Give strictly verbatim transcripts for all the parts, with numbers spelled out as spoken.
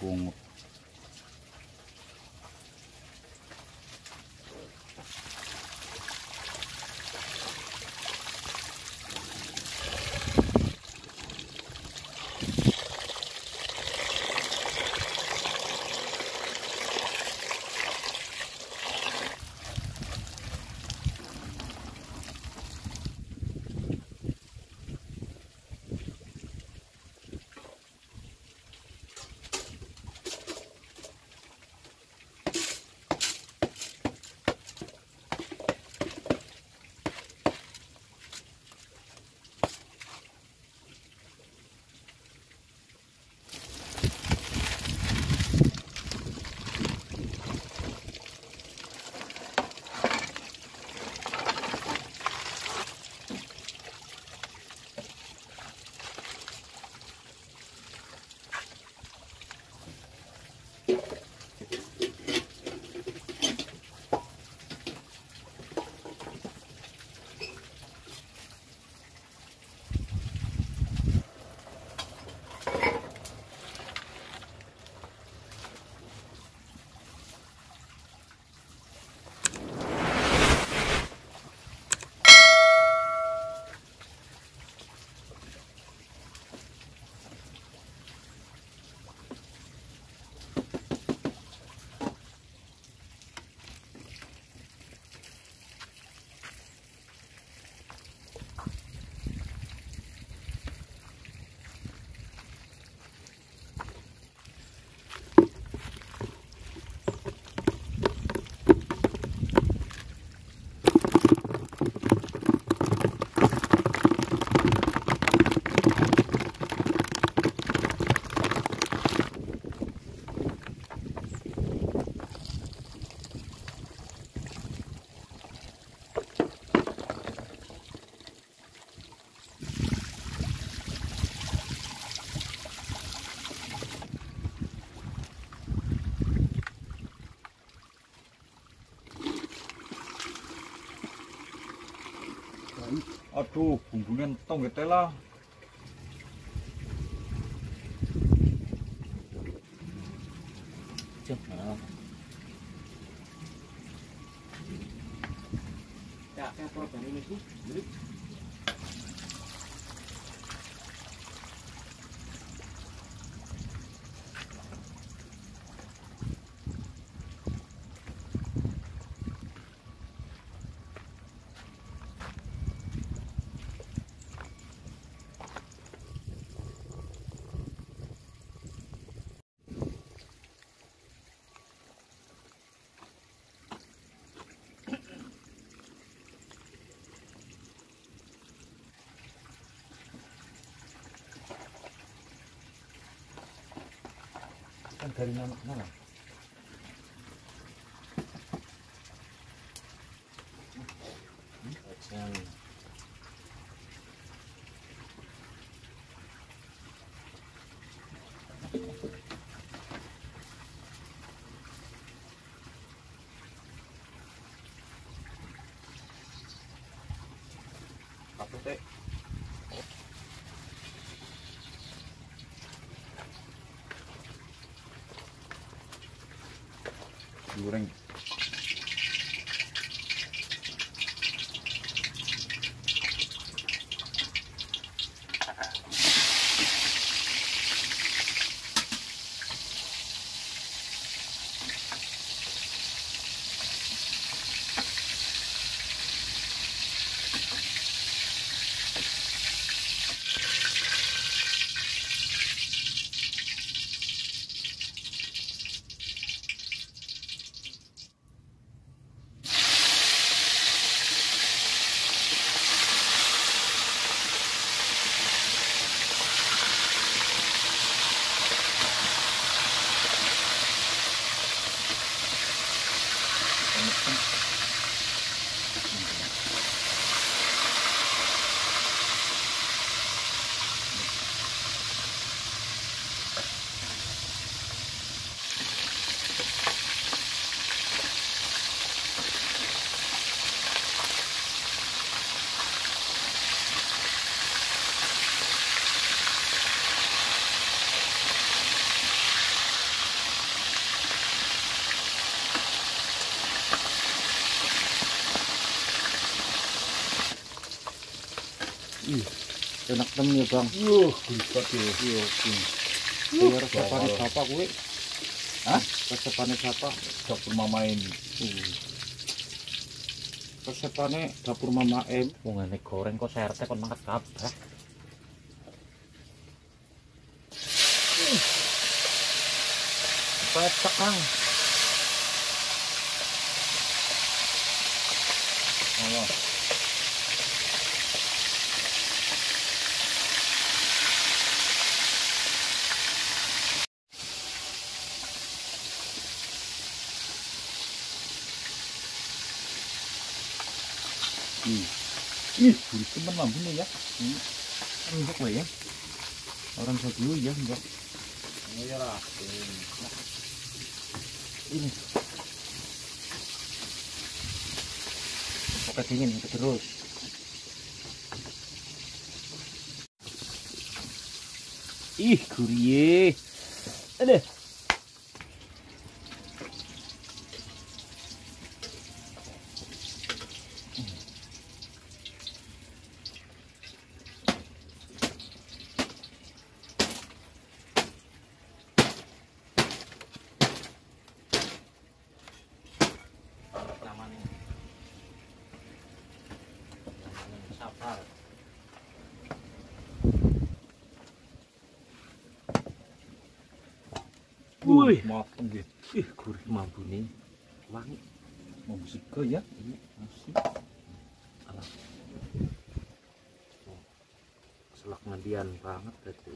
pungut. Aduh, bumbunya entong gitu lah. Ya, kayak program ini sih. Kan dari mana? Mana? Hmm? Apa teh? Goreng. Ih, enak temen ya bang. Yuh, hebat ya. Iya, Yuh, biar resepane bawal. bapak gue. Hah? Resepane bapak. Dapur mama ini. Hmm. Resepane dapur Mama M. Wong ngene goreng kok serte kon mangkat kabeh. Pecek Kang. Oh, ih, ih, gurih temen lambungnya ya. Hmm. Enggak lah ya. Orang saya dulu ya enggak. Ini ya lah. Ini. Oke dingin itu terus. Ih, gurih. Aduh. Namanya. Namanya sapar. Wih, mateng gitu. ih gurih mampu nih. Wangi. Mau musik ke ya? Ini masih alah. Oh, selak ngendian banget berarti.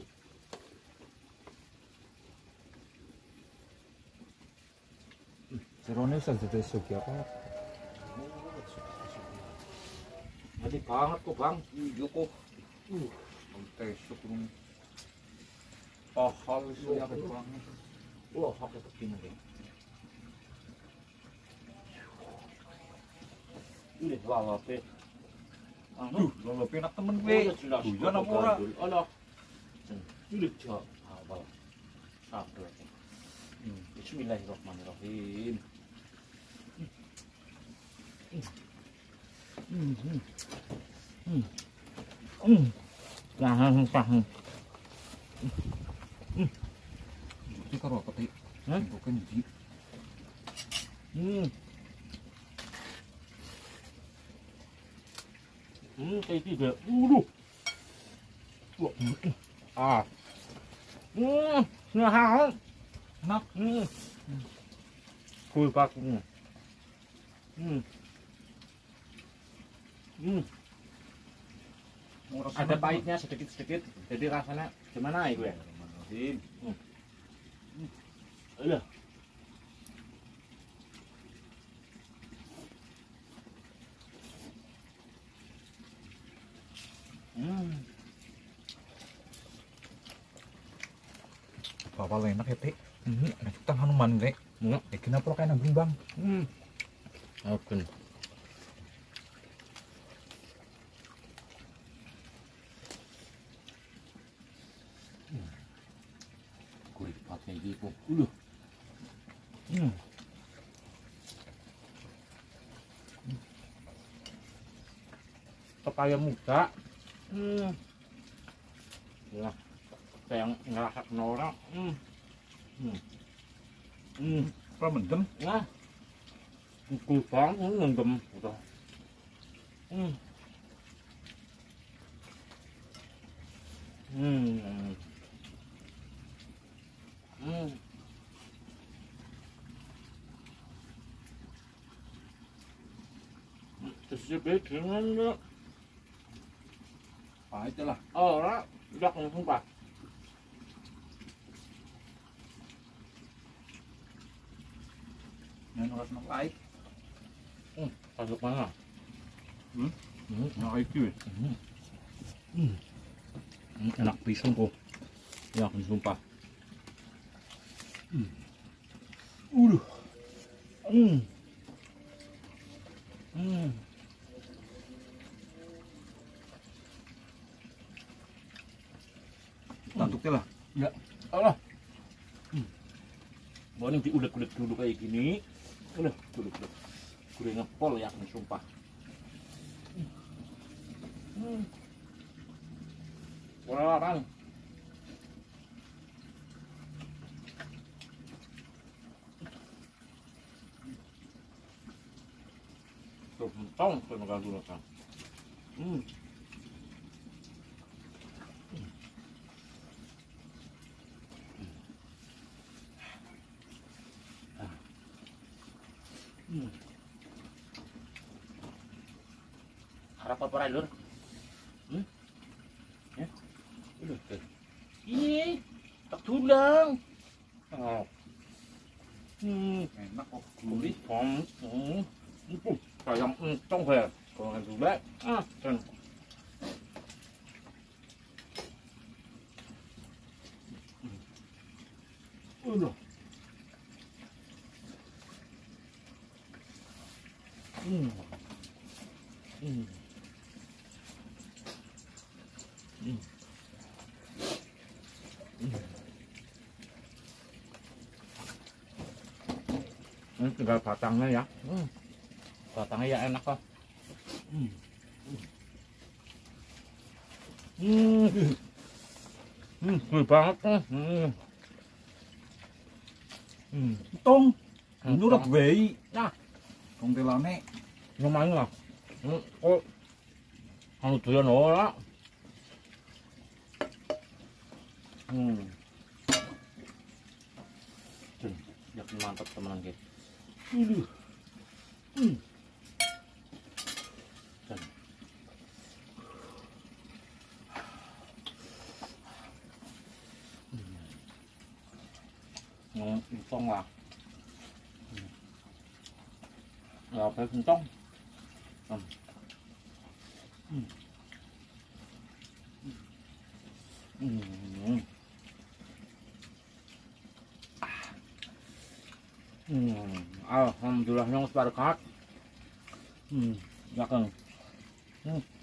Serone bisa jadi suki apa? Jadi banget kok bang. Iya kok. Uh, sampai sebelum pahal sih ya banget. Wah, pakai begini deh. Ini lalape. Aduh, lolo penak temen Oh, gue. ya jelas. Hujan apa ora? Allah. Ini jauh awal. Sabar. Hmm. Bismillahirrahmanirrahim. Hmm, hmm. Hmm. Hmm. Jangan sah. Ini karo apa teh? Hah? Bukan di. Hmm. Hmm, kayak tiga. Waduh. Wah. Ah. Hmm, nah. Enak. Hmm. Kul pakunya. Hmm. Hmm. Mau rasa Ada enak. pahitnya sedikit-sedikit. Jadi rasanya gimana ya gue? Bismillahirrahmanirrahim. Alah. Hmm. Bapak enak ya teh. Ini ada kita Hanuman teh. Enggak. Eh kenapa lo kayak nanggung bang? Hmm. Oke. Gurih pakai gitu. Uluh. Hmm. Pepaya muda. Hmm. Ya. Kayak yang ngerasa kena orang. Hmm. Hmm. Hmm. Kalau mendem, Nah, pukul bang, ini ngendem udah. Hmm. Hmm. Hmm. Terus dia dengan ya. pahit ya lah. Oh, lah, udah langsung pak. Yang orang enak lain. Hmm. Masuk mana? Hmm? Hmm. Enak itu. Hmm. Hmm. Hmm. Enak pisang kok. Ya, sumpah. Hmm. Udah. Hmm. Hmm. Tantuknya lah. Ya, Allah. Hmm. Mau ini diulet-ulet dulu kayak gini. Udah, dulu dulu. Gue ngepol ya, sumpah. Hmm. melewat kan. Tuh, mentong tuh makan dulu kan. Hmm. Hmm. Harap apa rai, Lur? Hmm? Ya? Udah, tuh. Ih, tak tulang. Oh. Hmm. Enak kok. Gurih, pom. Hmm. Itu kayak entong ya. Kalau nggak juga, ah, kan. Udah. Hmm. Hmm. Hmm. Hmm. Ini tinggal batangnya ya. Hmm. Batangnya ya enak kok. Hmm. Hmm. Hmm. Gurih banget. Hmm. Hmm. Tong. Menurut bayi. Nah, Tong telane. lumayan lah. Hmm. Oh. Anu doyan ora. Hmm. Tuh, yakin mantap teman gitu. Aduh. Hmm. Tuh. Hmm. Ngon entong lah. Hmm. Ya, apa entong? Hmm. Hmm. Hmm. Hmm. Alhamdulillah yang separuh. Hmm. Ya kan. Hmm.